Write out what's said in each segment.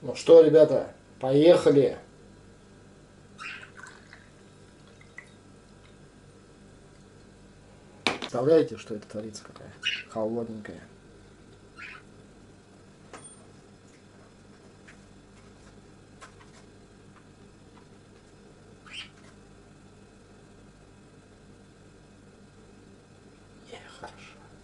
Ну что, ребята, поехали! Представляете, что это творится, какая холодненькая. Хорошо.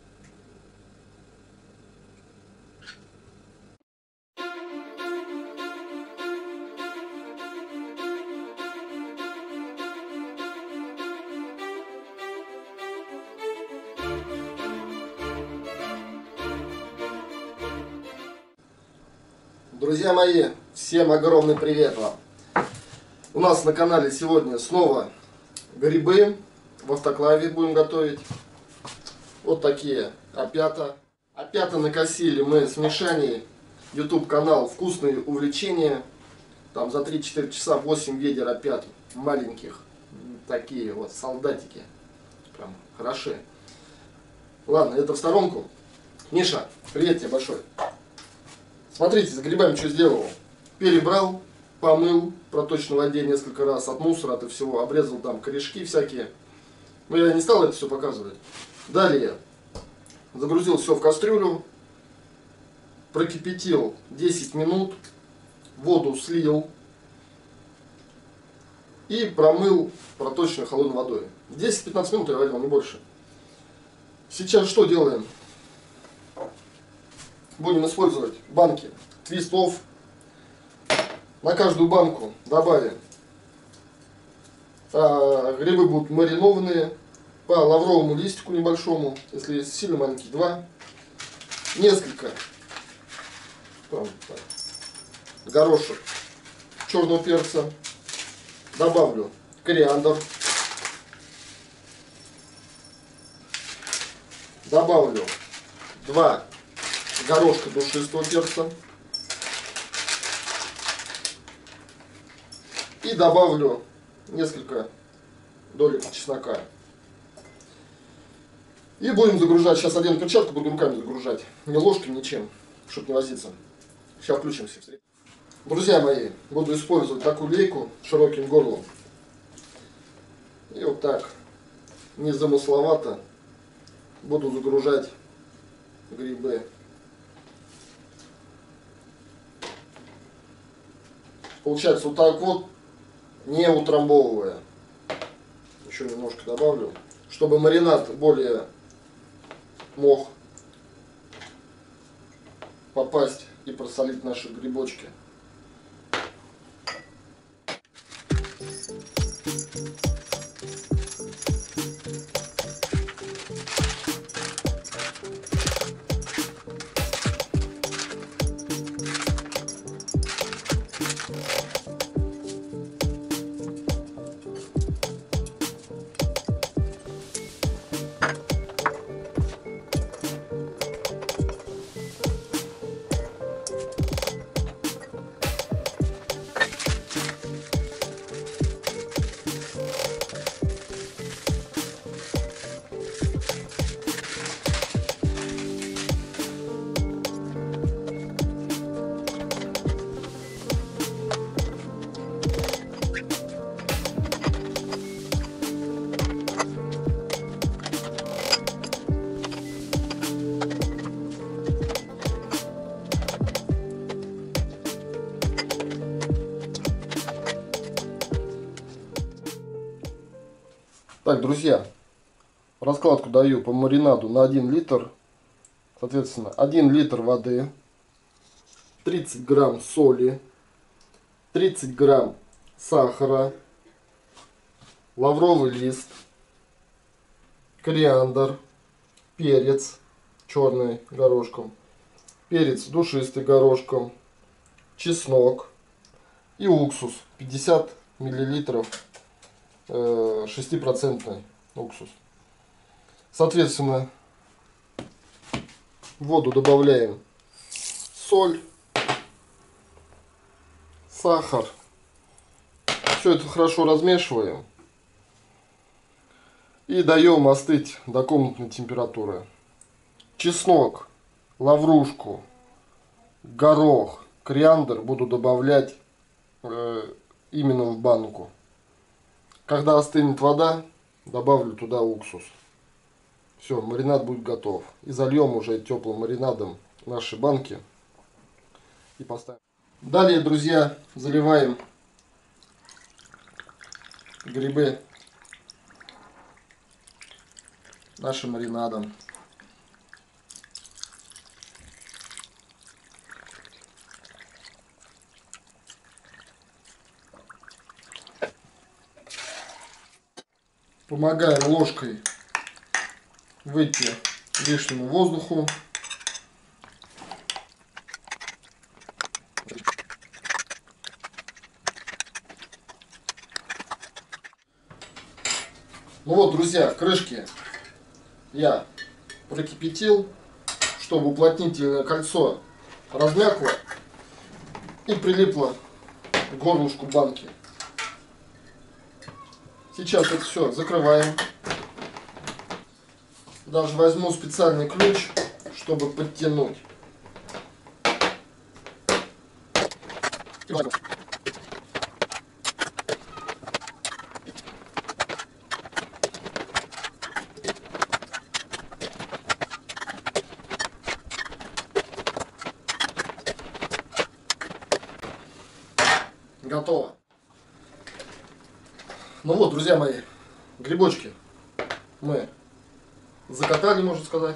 Друзья мои, всем огромный привет вам! У нас на канале сегодня снова грибы в автоклаве будем готовить. Вот такие опята. Опята накосили мы с Мишаней. YouTube канал «Вкусные увлечения». Там за 3-4 часа 8 ведер опят маленьких. Такие вот солдатики. Прям хороши. Ладно, это в сторонку. Миша, привет тебе большой. Смотрите, за грибами что сделал. Перебрал, помыл в проточной воде несколько раз от мусора, от всего. Обрезал там корешки всякие. Но я не стал это все показывать. Далее загрузил все в кастрюлю. Прокипятил 10 минут. Воду слил. И промыл проточной холодной водой. 10-15 минут я варил, не больше. Сейчас что делаем? Будем использовать банки твистов. На каждую банку добавим. Грибы будут маринованные. По лавровому листику небольшому. Если сильно маленький, 2. Несколько. Горошек черного перца. Добавлю кориандр. Добавлю 2 горошка душистого перца. И добавлю несколько долек чеснока. И будем загружать. Сейчас одену перчатку, буду руками загружать. Не ложкой, ничем, чтобы не возиться. Сейчас включимся. Друзья мои, буду использовать такую лейку с широким горлом. И вот так, незамысловато, буду загружать грибы. Получается вот так вот, не утрамбовывая. Еще немножко добавлю, чтобы маринад более мог попасть и просолить наши грибочки. Так, друзья, раскладку даю по маринаду на 1 литр. Соответственно, 1 литр воды, 30 грамм соли, 30 грамм сахара, лавровый лист, кориандр, перец черный горошком, перец душистый горошком, чеснок и уксус 50 миллилитров. 6% уксус. Соответственно, в воду добавляем соль, сахар. Все это хорошо размешиваем и даем остыть до комнатной температуры. Чеснок, лаврушку, горох, кориандр буду добавлять именно в банку. Когда остынет вода, добавлю туда уксус. Все, маринад будет готов. И зальем уже теплым маринадом наши банки и поставим. Далее, друзья, заливаем грибы нашим маринадом. Помогаем ложкой выйти лишнему воздуху. Ну вот, друзья, крышки я прокипятил, чтобы уплотнительное кольцо размякло и прилипло к горлышку банки. Сейчас это все закрываем. Даже возьму специальный ключ, чтобы подтянуть. Готово. Ну вот, друзья мои, грибочки мы закатали, можно сказать.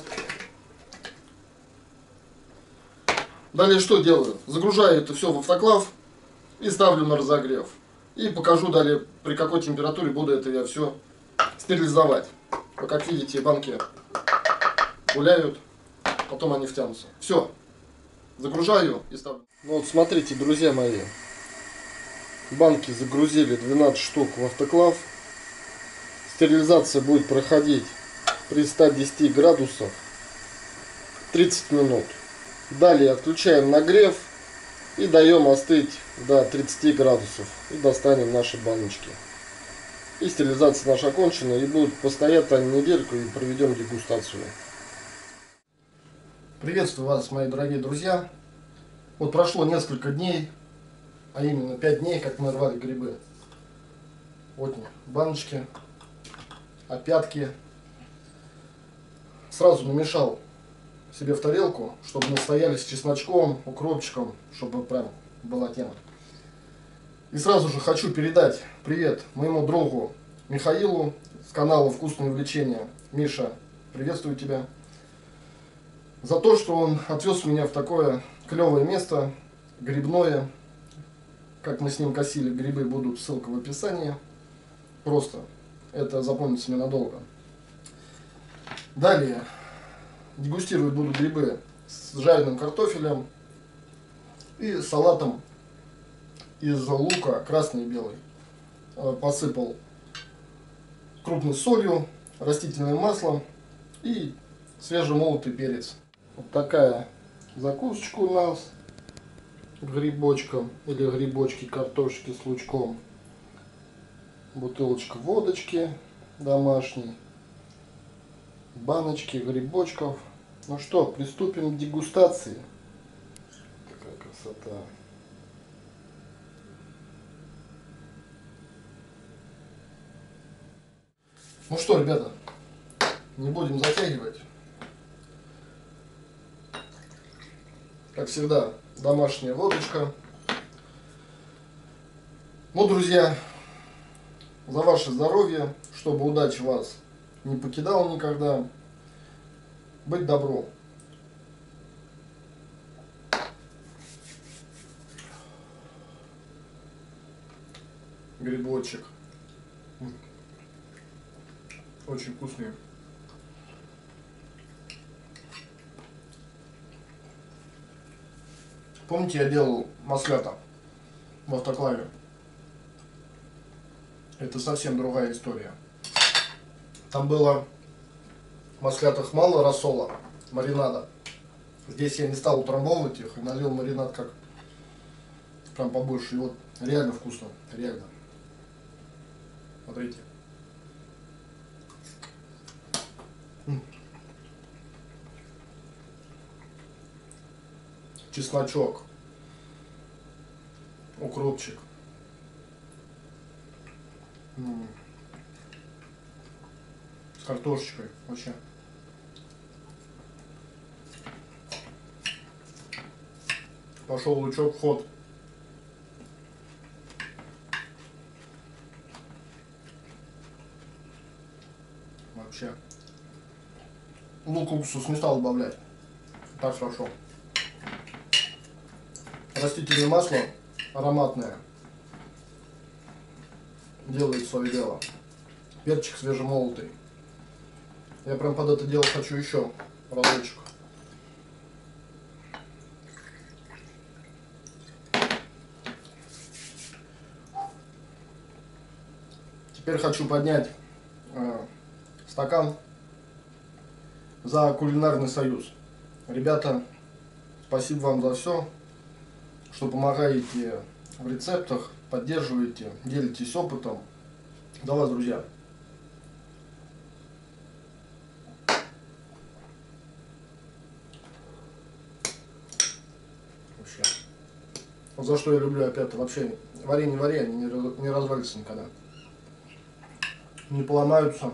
Далее что делаю? Загружаю это все в автоклав и ставлю на разогрев. И покажу далее, при какой температуре буду это я все стерилизовать. Вот, как видите, банки гуляют, потом они втянутся. Все, загружаю и ставлю. Ну вот смотрите, друзья мои, банки загрузили 12 штук в автоклав. Стерилизация будет проходить при 110 градусах 30 минут. Далее отключаем нагрев и даем остыть до 30 градусов. И достанем наши баночки. И стерилизация наша окончена. И будет постоять там недельку и проведем дегустацию. Приветствую вас, мои дорогие друзья. Вот прошло несколько дней, а именно 5 дней, как мы рвали грибы. Вот они, баночки, опятки. Сразу намешал себе в тарелку, чтобы настояли с чесночком, укропчиком, чтобы прям была тема. И сразу же хочу передать привет моему другу Михаилу с канала «Вкусные увлечения». Миша, приветствую тебя. За то, что он отвез меня в такое клевое место, грибное. Как мы с ним косили грибы, будут ссылка в описании. Просто это запомнится мне надолго. Далее дегустировать буду грибы с жареным картофелем и салатом из лука красный и белый. Посыпал крупной солью, растительным маслом и свежемолотый перец. Вот такая закусочка у нас. Грибочком или грибочки, картошки с лучком. Бутылочка водочки домашней. Баночки грибочков. Ну что, приступим к дегустации. Такая красота. Ну что, ребята, не будем затягивать. Как всегда, домашняя водочка. Ну, друзья, за ваше здоровье, чтобы удача вас не покидала никогда. Быть добру. Грибочек. Очень вкусный. Помните, я делал маслята в автоклаве? Это совсем другая история. Там было в маслятах мало рассола, маринада. Здесь я не стал утрамбовывать их и налил маринад как прям побольше. И вот реально вкусно, реально. Смотрите. Чесночок, укропчик. С картошечкой вообще. Пошел лучок в ход. Вообще. Лук, уксус не стал добавлять. Так хорошо. Растительное масло ароматное делает свое дело. Перчик свежемолотый. Я прям под это дело хочу еще разочек. Теперь хочу поднять стакан за кулинарный союз. Ребята, спасибо вам за все, что помогаете в рецептах, поддерживаете, делитесь опытом. За вас, друзья. Вообще. Вот за что я люблю опята. Вообще варенье они не развалится никогда. Не поломаются.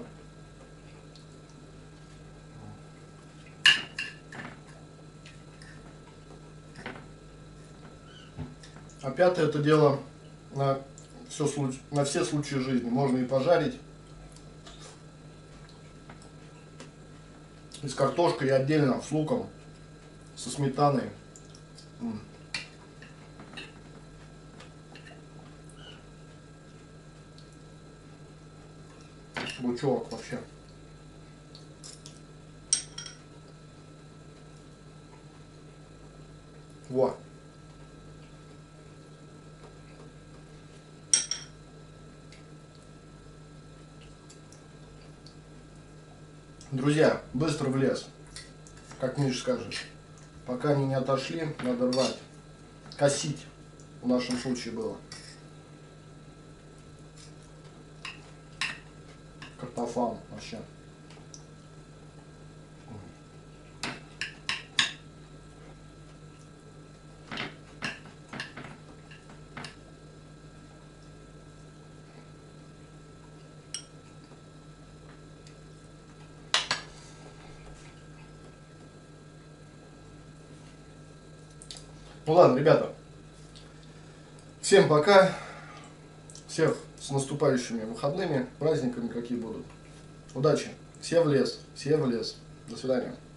А пятое это дело на все случаи жизни. Можно и пожарить, и с картошкой, и отдельно с луком, со сметаной. Лучок вообще. Вот. Друзья, быстро в лес, как Миша скажет. Пока они не отошли, надо рвать. Косить в нашем случае было. Картофан вообще. Ну ладно, ребята, всем пока, всех с наступающими выходными, праздниками какие будут. Удачи, все в лес, до свидания.